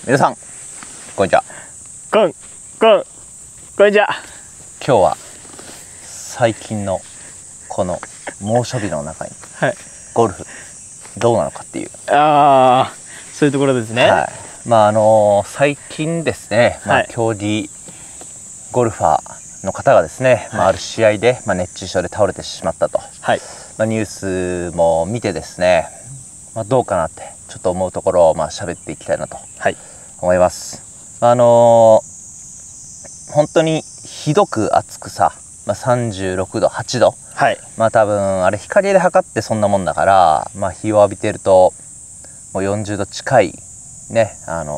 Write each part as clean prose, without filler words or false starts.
皆さんこんにちは。 こんにちは。 今日は最近のこの猛暑日の中にはい。 ゴルフどうなのかっていう、 ああ、そういうところですね。 はい、最近ですね、 はい、 競技ゴルファーの方がですね、ある試合で、熱中症で倒れてしまったと、 はい、 ニュースも見てですね、どうかなってちょっと思うところを喋っていきたいなと思います。本当にひどく暑くさ、36度8度、 はい、 多分あれ光で測ってそんなもんだから、日を浴びてるともう40度近いね、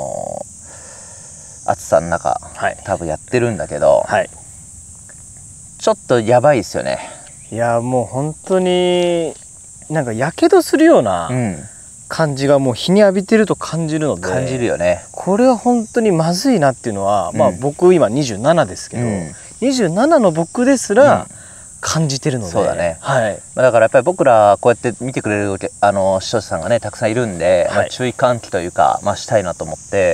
暑さの中、多分やってるんだけど、ちょっとやばいですよね。 いやもう本当になんかやけどするような感じがもう日に浴びてると感じるので、 感じるよね。これは本当にまずいなっていうのは、僕今27ですけど、27の僕ですら感じてるので、 そうだね。 はい。 だからやっぱり僕らこうやって見てくれる視聴者さんがねたくさんいるんで、注意喚起というかしたいなと思って、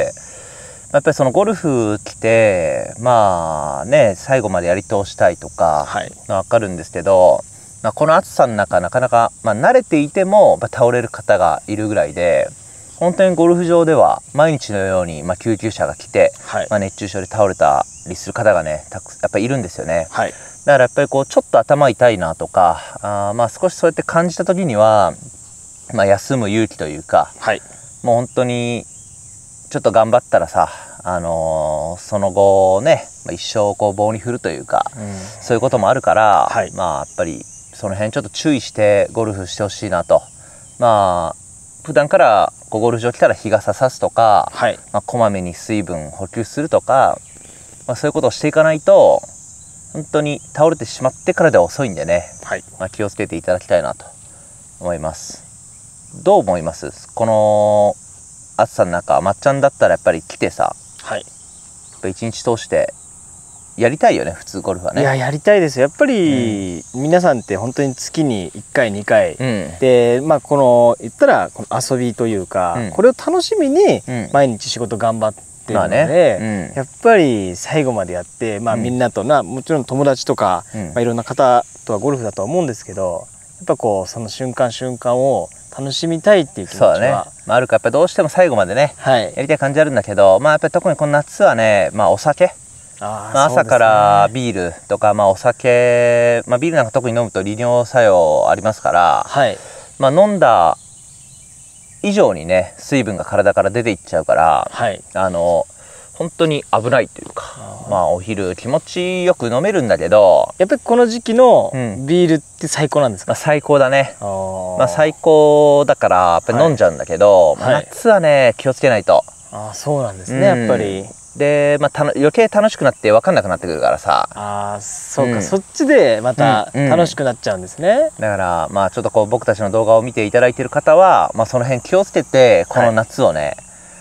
やっぱりそのゴルフ来て最後までやり通したいとか分かるんですけど、この暑さの中なかなか、慣れていても倒れる方がいるぐらいで、本当にゴルフ場では毎日のように、救急車が来て、熱中症で倒れたりする方がねやっぱりいるんですよね。だからやっぱりこうちょっと頭痛いなとか、少しそうやって感じた時には、休む勇気というか、もう本当にちょっと頑張ったらさ、その後ね、一生こう棒に振るというか、そういうこともあるから、やっぱりその辺ちょっと注意してゴルフしてほしいなと。普段からゴルフ場来たら日傘さすとか、こまめに水分補給するとか、そういうことをしていかないと本当に倒れてしまってからでは遅いんでね、気をつけていただきたいなと思います。どう思います？この暑さの中、まっちゃんだったらやっぱり来てさ、やっぱ一日通してやりたいよね、普通ゴルフはね。いや、 やりたいですよ。やっぱり、皆さんって本当に月に1回2回、でこの言ったらこの遊びというか、これを楽しみに毎日仕事頑張ってるので、やっぱり最後までやって、みんなともちろん友達とか、いろんな方とはゴルフだとは思うんですけど、やっぱこうその瞬間瞬間を楽しみたいっていう気持ちは、そうだね、 あるからやっぱどうしても最後までね、やりたい感じあるんだけど、やっぱり特にこの夏はね、お酒、朝からビールとか、お酒、ビールなんか特に飲むと利尿作用ありますから、飲んだ以上にね水分が体から出ていっちゃうから、本当に危ないというか、お昼気持ちよく飲めるんだけど、 やっぱりこの時期のビールって最高なんですか？ 最高だね。最高だからやっぱり飲んじゃうんだけど、夏はね気をつけないと。 そうなんですね、やっぱり。 で、余計楽しくなって分かんなくなってくるからさ。 そうか、そっちでまた楽しくなっちゃうんですね。 だからちょっとこう僕たちの動画を見ていただいている方は、その辺気をつけてこの夏をね、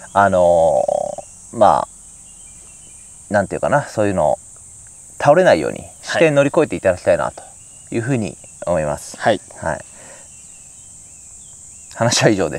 なんていうかな、そういうの倒れないようにして乗り越えていただきたいなというふうに思います。話は以上です。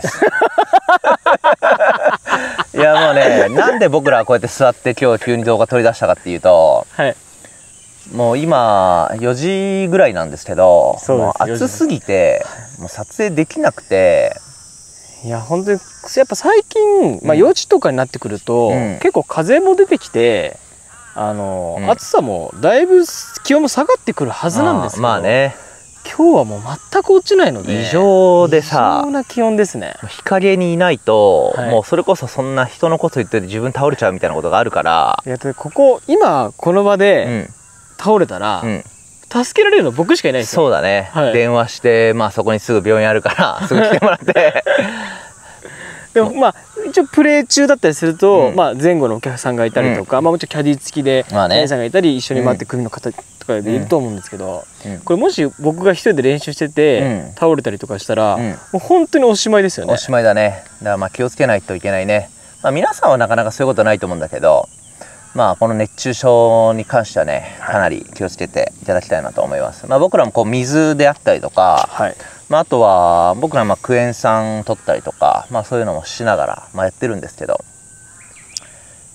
いやもうね、なんで僕らはこうやって座って今日急に動画撮り出したかっていうと、もう今4時ぐらいなんですけど、もう暑すぎてもう撮影できなくて。 いや本当にやっぱ最近、4時とかになってくると、結構風も出てきて、暑さもだいぶ気温も下がってくるはずなんですけど、今日はもう全く落ちないので、 異常でさ、 異常な気温ですね。 日陰にいないと、もうそれこそそんな人のこと言ってて自分倒れちゃうみたいなことがあるから。 今この場で倒れたら、助けられるの僕しかいないですよ。 そうだね、電話して、そこにすぐ病院あるからすぐ来てもらってでも一応プレー中だったりすると、前後のお客さんがいたりとか、もちろんキャディ付きで姉さんがいたり、一緒に回って組の方とかでいると思うんですけど、これもし僕が一人で練習してて倒れたりとかしたら、もう本当におしまいですよね。 おしまいだね。だから気をつけないといけないね。皆さんはなかなかそういうことないと思うんだけど、この熱中症に関してはね、かなり気をつけていただきたいなと思います。僕らもこう水であったりとか、あとは僕らクエン酸取ったりとか、そういうのもしながらやってるんですけど、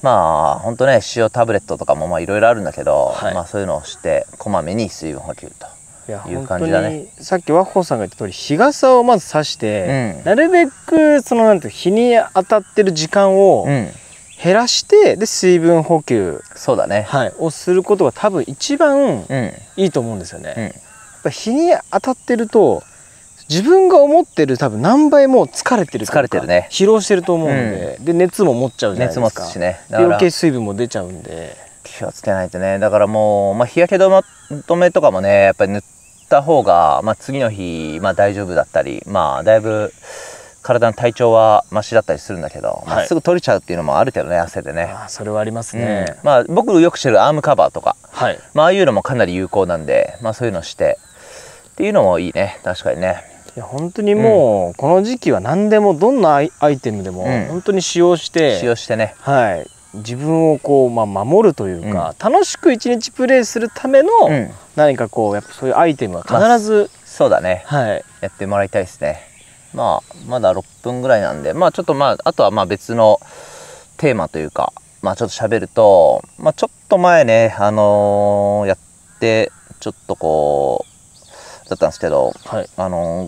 まあ本当ね、塩タブレットとかもまあいろいろあるんだけど、 はい、 まあそういうのをしてこまめに水分補給という感じだね。 さっき和穂さんが言った通り、日傘をまず差して、なるべくそのなんていう日に当たってる時間を減らして、で水分補給、 そうだね、 はい、をすることが多分一番いいと思うんですよね。やっぱ日に当たってると自分が思ってる多分何倍も疲れてるとか、 ね、 疲労してると思うんで、で熱も持っちゃうじゃないですか。 熱持つしね、 で余計水分も出ちゃうんで気をつけないとね。だからもう、まあ、日焼け止めとかもね、やっぱり塗った方が、まあ、次の日、まあ、大丈夫だったり、まあだいぶ体の体調はマシだったりするんだけど、まあ、すぐ取れちゃうっていうのもあるけどね、汗でね。 それはありますね。 まあ僕よくしてるアームカバーとか、 はい、 まあああいうのもかなり有効なんで、まあそういうのしてっていうのもいいね、確かにね。 いや本当にもう、この時期は何でもどんなアイテムでも本当に使用してね、 はい、自分をこう、まあ、守るというか、楽しく一日プレイするための何かこうやっぱそういうアイテムは必ず、 そうだね、 はい、 やってもらいたいですね。まあまだ6分ぐらいなんで、まあちょっとまああとはまあ別のテーマというか、まあちょっと喋ると、まあちょっと前ねやってちょっとこうだったんですけど、はい、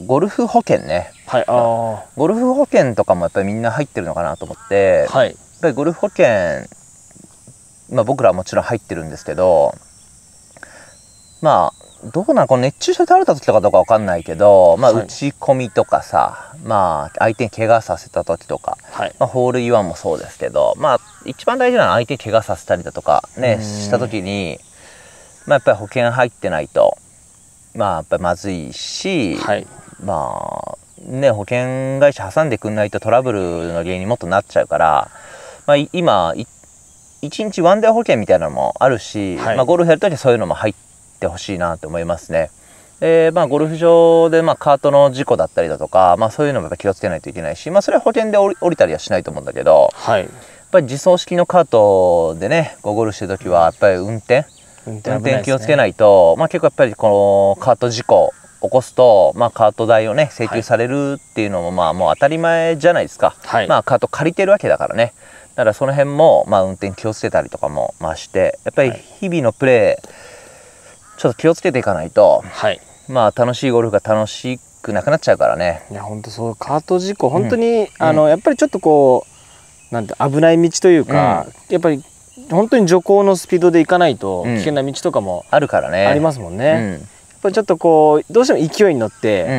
ゴルフ保険ね、はい、ゴルフ保険とかもやっぱりみんな入ってるのかなと思って、はい、やっぱりゴルフ保険、まあ僕らはもちろん入ってるんですけど、まあどうなん、この熱中症に倒れた時とかどうかわかんないけど、まあ打ち込みとかさ、まあ相手に怪我させた時とか、はい、まあホールインワンもそうですけど、まあ一番大事なのは相手に怪我させたりだとかねした時に、まあやっぱり保険入ってないとまあやっぱりまずいし、はい、まあね保険会社挟んでくんないとトラブルの原因にもっとなっちゃうから、まあ今1日ワンデー保険みたいなのもあるし、はい、まあゴルフやるときはそういうのも入ってほしいなと思いますね。まあゴルフ場でまあカートの事故だったりだとか、まあそういうのもやっぱ気をつけないといけないし、まあそれは保険で降りたりはしないと思うんだけど、はい、やっぱり自走式のカートでねゴルフしてるときはやっぱり運転気をつけないと、まあ結構やっぱりこのカート事故起こすと、まあカート代をね請求されるっていうのもまあもう当たり前じゃないですか。はい、まあカート借りてるわけだからね。だからその辺もまあ運転気をつけたりとかもまあして、やっぱり日々のプレーちょっと気をつけていかないと、はい、まあ楽しいゴルフが楽しくなくなっちゃうからね。いや本当そうカート事故本当に、やっぱりちょっとこうなんて危ない道というか、やっぱり本当に徐行のスピードで行かないと危険な道とかもあるからね、ありますもんね。やっぱりちょっとこうどうしても勢いに乗って、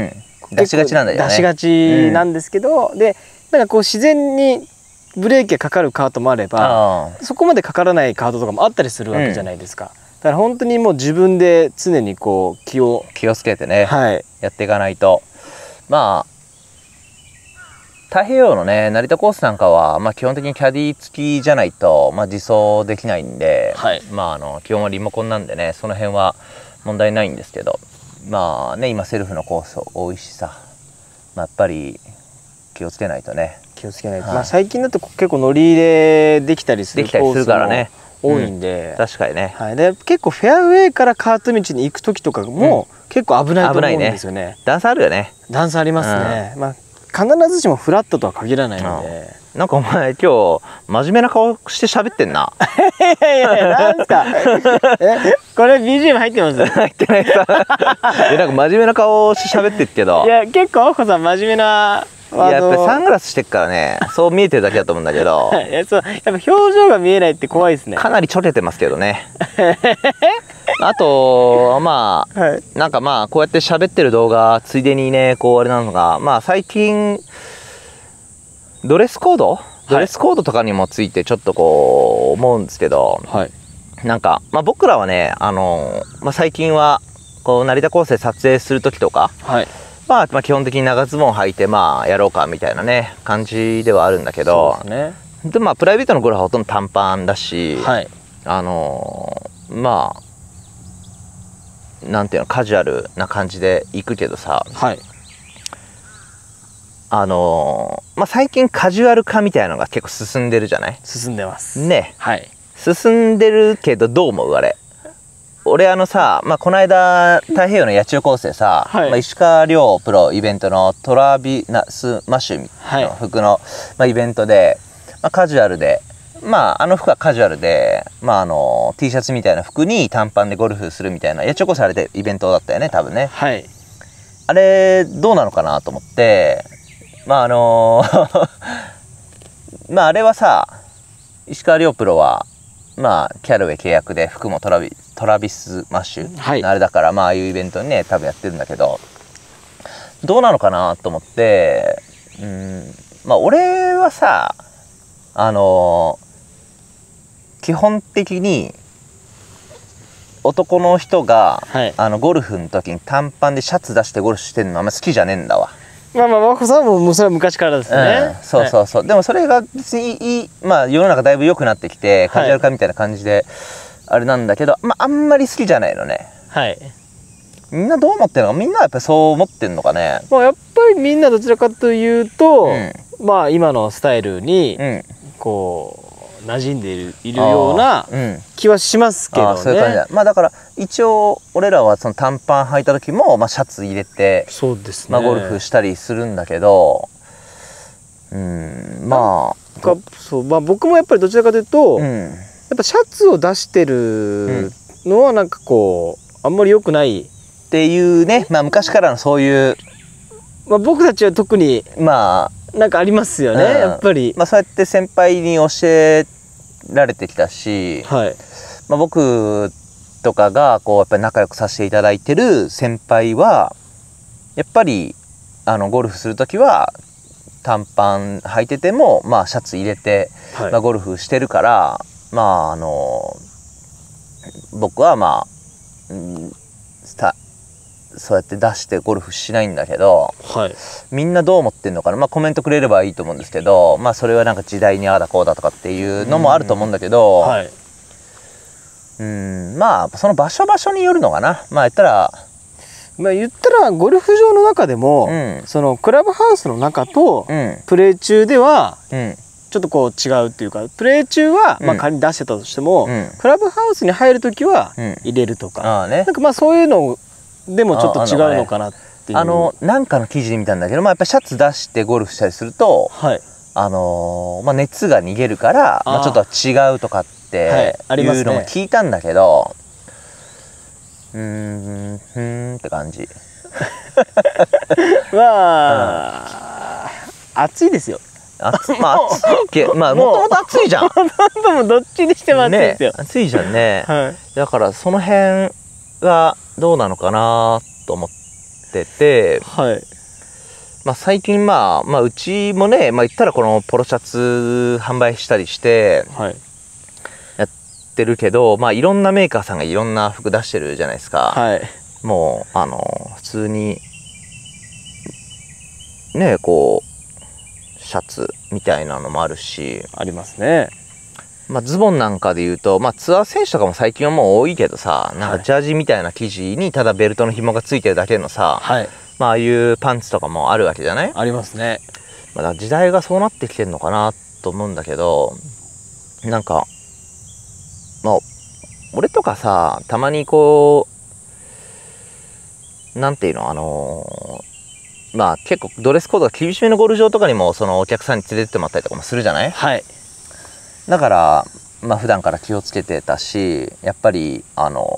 出しがちなんだよね。出しがちなんですけど、でなんかこう自然にブレーキがかかるカートもあれば、そこまでかからないカートとかもあったりするわけじゃないですか。だから本当にもう自分で常にこう気をつけてね、はい、やっていかないと、まあ太平洋のね成田コースなんかは、まあ、基本的にキャディ付きじゃないと、まあ、自走できないんで、はい、まあ基本はリモコンなんでねその辺は問題ないんですけど、まあね今セルフのコース多いしさ、まあ、やっぱり気をつけないとね。気をつけないと、はい、まあ最近だと結構乗り入れできたりするコースもね多いんで、確かにね、はい、で結構フェアウェイからカート道に行く時とかも、結構危ないと思うんですよね。段差あるよね。段差ありますね。まあ必ずしもフラットとは限らないので。なんかお前今日真面目な顔して喋ってんな。いやいやなんすか。これ BGM 入ってます？入ってないさ。なんか真面目な顔して喋ってるけど。いや結構あこさん真面目な。いややっぱりサングラスしてっからねそう見えてるだけだと思うんだけどいやそうやっぱ表情が見えないって怖いですね。かなりちょけてますけどね。あとまあ、はい、なんかまあこうやって喋ってる動画ついでにねこうあれなのがまあ最近ドレスコードとかにもついてちょっとこう思うんですけど、はい、なんか、まあ、僕らはねまあ、最近はこう成田コースで撮影する時とか、はい、まあ基本的に長ズボン履いてまあやろうかみたいなね感じではあるんだけど、そうですね、でまあプライベートのゴルフはほとんど短パンだし、はい、まあなんていうのカジュアルな感じで行くけどさ、はい、まあ最近カジュアル化みたいなのが結構進んでるじゃない？進んでますね。はい、進んでるけどどう思うあれ？俺さ、まあ、この間太平洋の野鳥コースでさ、はい、まあ、石川遼プロイベントのトラビナスマッシュの服の、まあ、イベントで、まあ、カジュアルで、 まあ服はカジュアルで、まあT シャツみたいな服に短パンでゴルフするみたいな、いやちょこそあれでイベントだったよね多分ね。 はい。 あれどうなのかなと思って、まあまああれはさ、石川遼プロはまあキャルウェイ契約で服もトラビスマッシュ、 はい、 あれだから、まあああいうイベントにね多分やってるんだけど、どうなのかなと思って、まあ俺はさ、基本的に男の人が、はい、ゴルフの時に短パンでシャツ出してゴルフしてるのあんま好きじゃねえんだわ。 まあまあ和子さんもそれは昔からですね、 そうそうそう、はい、でもそれが別にいい、まあ世の中だいぶ良くなってきてカジュアル化みたいな感じであれなんだけど、まああんまり好きじゃないのね。 はい。 みんなどう思ってるのか、みんなやっぱりそう思ってんのかね。 まあやっぱりみんなどちらかというと、まあ今のスタイルにこう馴染んでいるような気はしますけどね。 そういう感じだ。まあだから一応俺らはその短パン履いた時も、まあ、シャツ入れて、 そうですね、 まあ、ゴルフしたりするんだけど、まあそう、まあ、僕もやっぱりどちらかというと、やっぱシャツを出してるのはなんかこうあんまり良くないっていうね、まあ昔からのそういう、 まあ、僕たちは特にまあなんかありますよね、やっぱり。 まあそうやって先輩に教えられてきたし、 はい、 まあ僕とかがこうやっぱり仲良くさせていただいてる先輩はやっぱりゴルフする時は短パン履いてても、まあシャツ入れて、はい、まあ、ゴルフしてるから、まあ僕はまあ、そうやって出してゴルフしないんだけど、 はい、 みんなどう思ってんのかな。まあコメントくれればいいと思うんですけど、まあそれはなんか時代にああだこうだとかっていうのもあると思うんだけど、はい、まあその場所によるのかな。まあ言ったらゴルフ場の中でも、そのクラブハウスの中とプレー中ではちょっとこう違うっていうか、プレー中はまあ仮に出してたとしても、クラブハウスに入る時は入れるとか、なんかまあそういうのでもちょっと違うのかなっていう。 なんかの記事で見たんだけど、まあやっぱりシャツ出してゴルフしたりすると、はい、まあ熱が逃げるからまあちょっと違うとかっていうのも聞いたんだけど、って感じ。 まあ、暑いですよ。 まあ暑いけど、まあもともと暑いじゃん。 どっちにしても暑いですよ。 暑いじゃんね。だからその辺がどうなのかなと思ってて、はい。まあ最近まあうちもね、まあ言ったらこのポロシャツ販売したりして、はい。やってるけど、まあいろんなメーカーさんがいろんな服出してるじゃないですか。はい。もう普通にね、こうシャツみたいなのもあるし、 ありますね。 まあズボンなんかで言うと、まあツアー選手とかも最近はもう多いけどさ、なんかジャージみたいな生地にただベルトの紐がついてるだけのさ、はい、まあああいうパンツとかもあるわけじゃない？ ありますね。 まあだから時代がそうなってきてるのかなと思うんだけど、なんかまあ俺とかさ、たまにこうなんていうの、まあ結構ドレスコードが厳しめのゴルフ場とかにもそのお客さんに連れてってもらったりとかもするじゃない？はい。だからまあ普段から気をつけてたし、やっぱり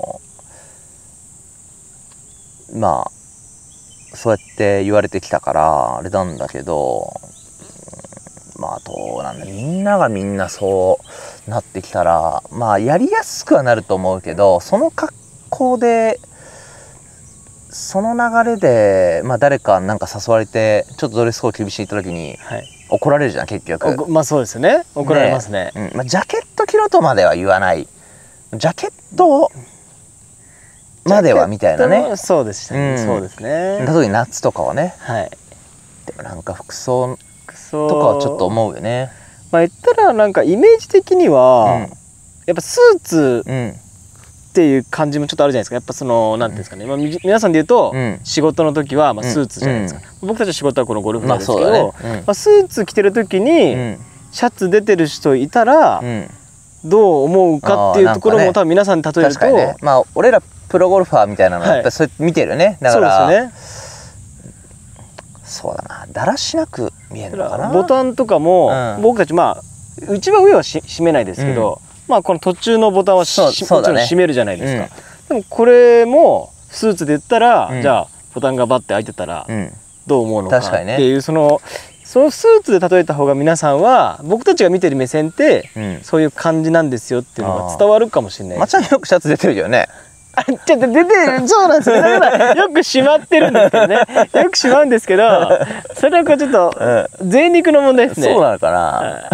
まあそうやって言われてきたからあれなんだけど、まあどうなんだ、みんなそうなってきたらまあやりやすくはなると思うけど、その格好でその流れで、まあ、誰かなんか誘われてちょっとドレスコード厳しいって時に、はい、怒られるじゃん結局。 まあそうですね、怒られますね。 まあ、ジャケット着ろとまでは言わない、ジャケットまではみたいなね。 そうですね、そうですね。 特に夏とかはね。はい。でもなんか服装とかはちょっと思うよね。 まあ言ったらなんかイメージ的には、やっぱスーツ、っていう感じもちょっとあるじゃないですか。やっぱそのなんていうんですかね、まあ、皆さんで言うと、仕事の時はまあスーツじゃないですか。僕たちの仕事はこのゴルフなんですけど、まあスーツ着てる時にシャツ出てる人いたらどう思うかっていうところも多分皆さんに例えると、 まあ俺らプロゴルファーみたいなのやっぱりそうやって見てるね。だからそうですよね。そうだな、だらしなく見えるのかな。 ボタンとかも僕たちまあ一番上は閉めないですけど、まあこの途中のボタンはもちろん閉めるじゃないですか。でもこれもスーツで言ったら、じゃあボタンがバッて開いてたらどう思うのかっていう、そのスーツで例えた方が皆さんは僕たちが見てる目線ってそういう感じなんですよっていうのが伝わるかもしれない。 まっちゃんよくシャツ出てるよね。 ちょっと出てる、そうなんですよ。だからよくしまってるんですけどね。よくしまうんですけど、それはこうちょっと贅肉の問題ですね。 そうなのかな。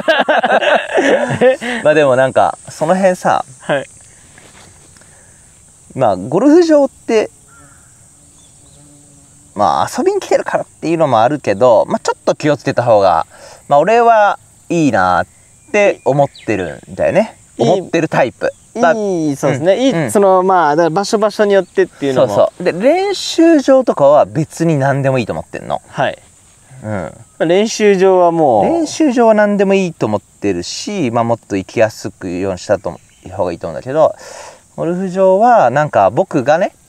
まあでもなんかその辺さ、はい、まあゴルフ場ってまあ遊びに来てるからっていうのもあるけど、まあ、ちょっと気をつけた方が、まあ、俺はいいなって思ってるんだよね。思ってるタイプ。 いい、そうですね。いい、そのまあだから場所場所によってっていうのも。 そうで練習場とかは別に何でもいいと思ってんの。 はい。練習場はもう練習場は何でもいいと思ってるし、まあ、もっと行きやすくようにした方がいいと思うんだけど、ゴルフ場はなんか僕がね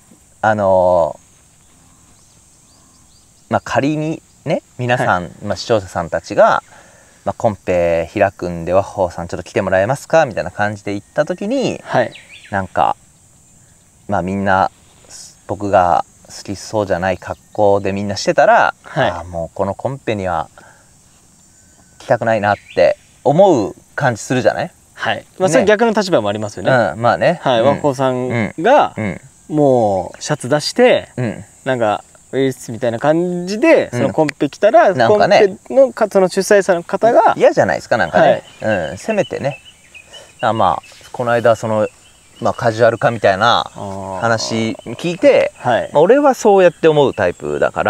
まあ、仮にね皆さん、まあ、視聴者さんたちが、まあ、コンペ開くんでワッホーさんちょっと来てもらえますかみたいな感じで行った時に、なんかまあみんな僕が好きそうじゃない格好でみんなしてたら、ああもうこのコンペには来たくないなって思う感じするじゃない。 はい。まあそれ逆の立場もありますよね。 まあね。 はい。ワッホーさんがもうシャツ出してなんかウイルスみたいな感じでそのコンペ来たら、コンペのその主催者の方が嫌じゃないですか、なんかね。せめてね。まあこの間そのまあカジュアル化みたいな話聞いて、まあ俺はそうやって思うタイプだから、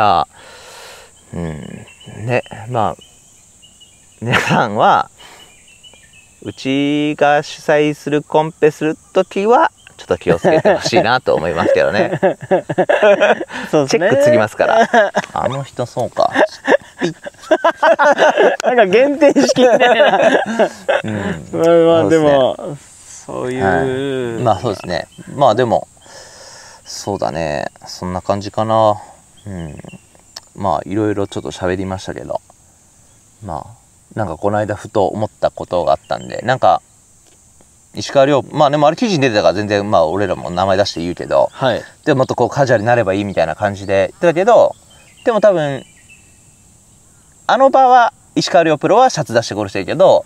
ね、まあ皆さんはうちが主催するコンペする時はちょっと気をつけてほしいなと思いますけどね。そうですね。チェックつきますから。あの人そうか。 なんか減点式みたいな。まあでもそういう、 まあそうですね。まあでもそうだね。そんな感じかな。まあいろいろちょっと喋りましたけど、まあなんかこの間ふと思ったことがあったんで、なんか。石川遼、まあでもあれ記事に出てたから全然まあ俺らも名前出して言うけど、でももっとこうカジュアルになればいいみたいな感じで言ってたけど、でも多分あの場は石川遼プロはシャツ出してゴルフしてるけど、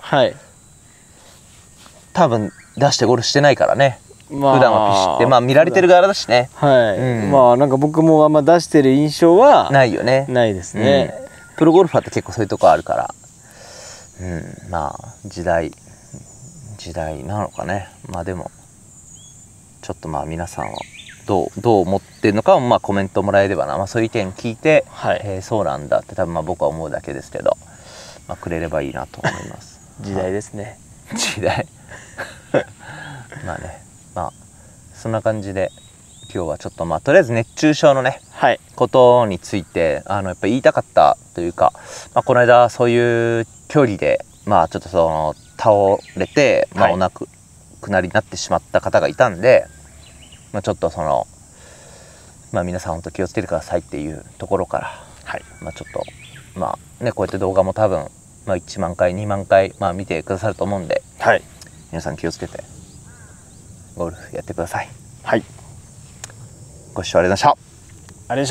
多分出してゴルフしてないからね。普段はピシってまあ見られてる側だしね。 まあなんか僕もあんま出してる印象はないよね。 ないですね。 プロゴルファーって結構そういうとこあるから、まあ時代なのかね。まあでもちょっとまあ皆さんはどう思ってるのかをまあコメントもらえればな、まあ、そういう意見聞いて、そうなんだって多分まあ僕は思うだけですけど、まあ、くれればいいなと思います。 時代ですね。 時代まあね、まあそんな感じで今日はちょっとまあとりあえず熱中症のね、ことについてやっぱ言いたかったというか、まあ、この間そういう距離でまあちょっとその倒れて、まあ、お亡くなりになってしまった方がいたんで、まあ、ちょっとその、まあ、皆さん本当気をつけてくださいっていうところから、まあ、ちょっとまあねこうやって動画も多分、まあ、1万回2万回、まあ、見てくださると思うんで、皆さん気をつけてゴルフやってください。ご視聴ありがとうございました。 ありがとうございました。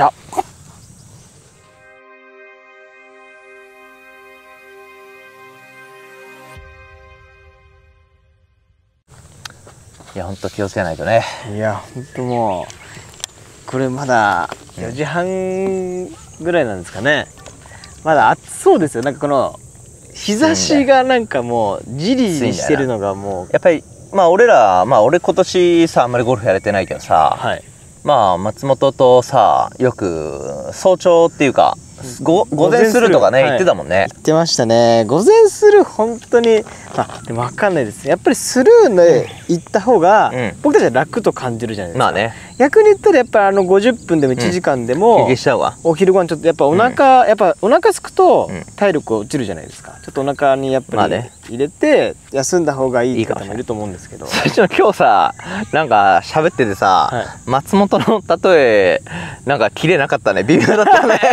いや本当気をつけないとね。 いや本当もうこれまだ4時半ぐらいなんですかね。まだ暑そうですよ。なんかこの日差しがなんかもうじりじりしてるのがもうやっぱりまあ俺今年さあんまりゴルフやれてないけどさ、まあ松本とさよく早朝っていうか午前するとかね言ってたもんね。 言ってましたね。午前する本当にでも分かんないです。やっぱりスルーで行った方が僕たちは楽と感じるじゃないですか。 まあね。 逆に言ったらやっぱ50分でも1時間でもお昼ご飯ちょっとやっぱお腹すくと体力落ちるじゃないですか。ちょっとお腹にやっぱり入れて休んだ方がいい方もいると思うんですけど、 最初の今日さなんか喋っててさ、松本の例えなんか切れなかったね。微妙だったね。 な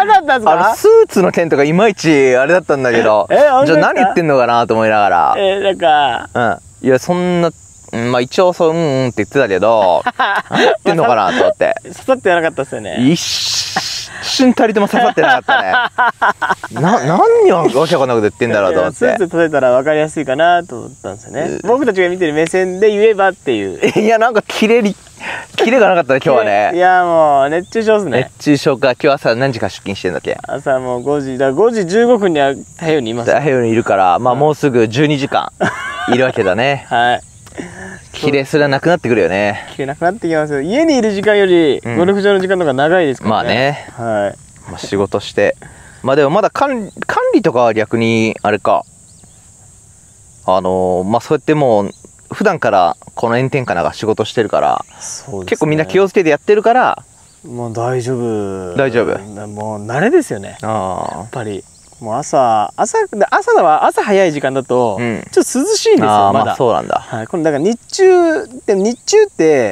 かったんですか？ スーツの件とかいまいちあれだったんだけど、じゃあ何言ってんのかなと思いながら。 なんか、 いや、そんな、まあ一応そう、って言ってたけど、何言ってんのかなと思って。 刺さってなかったっすよね。 一瞬たりとも刺さってなかったね。何をわけわかんなく言ってんだろうと思って。 スーツ例えたら分かりやすいかなと思ったんですよね。僕たちが見てる目線で言えばっていう。 いや、なんかキレがなかったね、今日はね。 いや、もう熱中症っすね。 熱中症か。今日朝何時から出勤してんだっけ？ 朝もう5時、だから5時15分には太平洋にいます。 太平洋にいるから、まあもうすぐ12時間いるわけだね。 はい。 キレすらなくなってくるよね。 キレなくなってきますよ。家にいる時間よりゴルフ場の時間の方が長いですからね。 まあね。 はい。 まあ仕事して。まあでもまだ管理とかは逆に、あれか。まあそうやってもう、普段からこの炎天下なんか仕事してるから、そうですね、結構みんな気をつけてやってるから。 もう大丈夫。 大丈夫。 もう慣れですよね。やっぱり。もう朝早い時間だと、ちょっと涼しいんですよ、まだ。 まあそうなんだ。 はい。これだから日中って、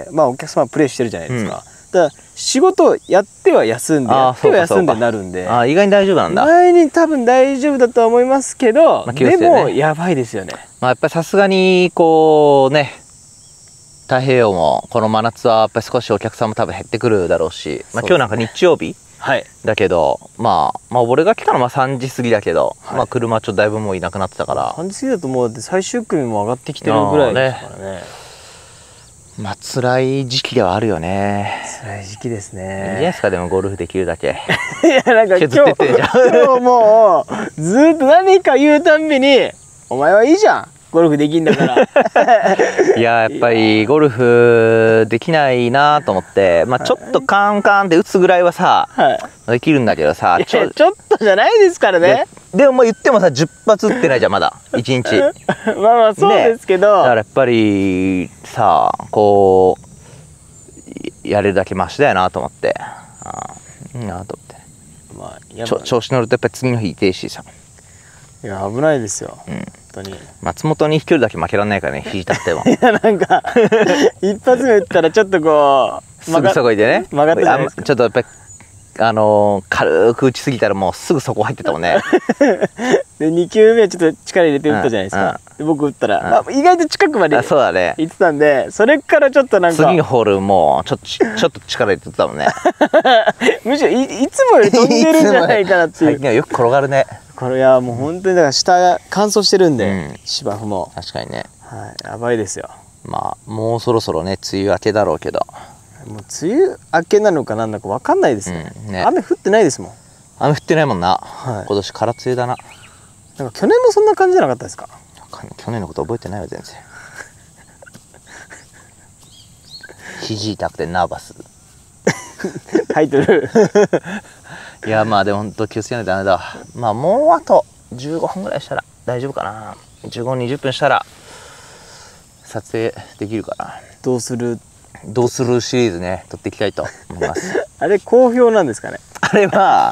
まあお客様プレイしてるじゃないですか。だから仕事やっては休んで、やっては休んでなるんで。 意外に大丈夫なんだ。 意外に多分大丈夫だとは思いますけど、でもやばいですよね。まあやっぱりさすがに、こうね、太平洋もこの真夏はやっぱり少しお客さんも多分減ってくるだろうし、まあ今日なんか日曜日だけど、まあ俺が来たのは3時過ぎだけど、まあ車ちょっとだいぶもういなくなってたから。 3時過ぎだともう最終組も上がってきてるぐらいですからね。 まあ辛い時期ではあるよね。 辛い時期ですね。 いいじゃないですか、でもゴルフできるだけ。 いや、なんか今日もうずっと何か言うたんびに、お前はいいじゃん。ゴルフできんだから。 いや、やっぱりゴルフできないなと思って、まあちょっとカンカンって打つぐらいはさ、できるんだけどさ、 ちょっとじゃないですからね。 でもまあ言ってもさ、10発打ってないじゃん、まだ。1日。 まあまあそうですけど。 だからやっぱりさ、こう、やれるだけマシだよなと思って。いいなと思って。まあ、調子乗るとやっぱり次の日痛いしさ。 いや、危ないですよ。本当に。 松本に飛距離だけ負けられないからね、引いたっても。 いや、なんか、一発目打ったらちょっとこう、 すぐそこいでね。 曲がったじゃないですか。 ちょっとやっぱり、軽く打ちすぎたらもうすぐそこ入ってたもんね。 で、2球目ちょっと力入れて打ったじゃないですか。で、僕打ったら、意外と近くまで行ってたんで、それからちょっとなんか。 次のホールもちょっと力入れて打ったもんね。 むしろいつもより飛んでるんじゃないかなっていう。 最近はよく転がるね。 これはもう本当にだから下乾燥してるんで、芝生も。 確かにね。 はい、やばいですよ。 まあ、もうそろそろね、梅雨明けだろうけど。 もう梅雨明けなのかなんだか分かんないですね。雨降ってないですもん。 雨降ってないもんな。今年空梅雨だな。 なんか去年もそんな感じじゃなかったですか？ 去年のこと覚えてないよ、全然。肘痛くてナーバス。 タイトル。 いや、まあでも本当気をつけないとダメだ。まあもうあと15分ぐらいしたら大丈夫かな。15、20分したら撮影できるかな。どうするシリーズね、撮っていきたいと思います。 あれ好評なんですかね？ あれは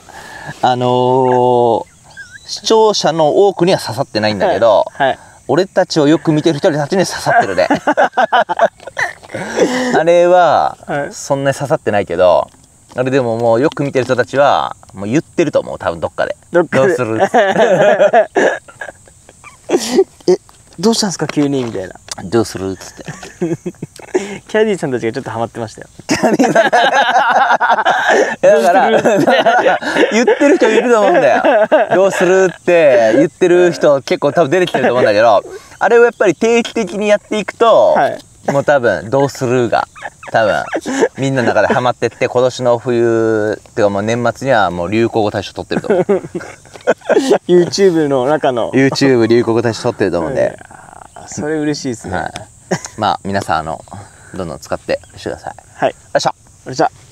視聴者の多くには刺さってないんだけど、俺たちをよく見てる人たちに刺さってるね。あれはそんなに刺さってないけど、あれでももうよく見てる人たちはもう言ってると思う、多分どっかで。どうする？ どうしたんですか急にみたいな。 どうするっつって。 キャディーさんたちがちょっとハマってましたよ。 キャディーさん。だから言ってる人いると思うんだよ。どうするって言ってる人結構多分出てきてると思うんだけど、あれをやっぱり定期的にやっていくと、もう多分どうするが多分みんなの中でハマってって、今年の冬っていうかもう年末にはもう流行語大賞取ってると思う。 YouTube の中の YouTube 流行語大賞取ってると思うんで、 それ嬉しいですね。 まあ皆さんどんどん使ってしてください。 はい。 よっしゃ。 よっしゃ。